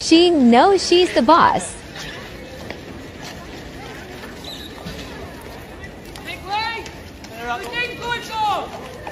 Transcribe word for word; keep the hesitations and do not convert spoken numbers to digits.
She knows she's the boss. Big leg! Good thing, good job!